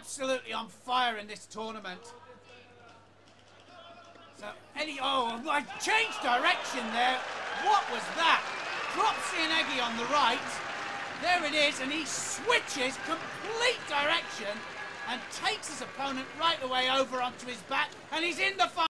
absolutely on fire in this tournament. So, oh, I changed direction there. What was that? Drops Seoi Nage on the right. There it is, and he switches complete direction and takes his opponent right away over onto his back, and he's in the final.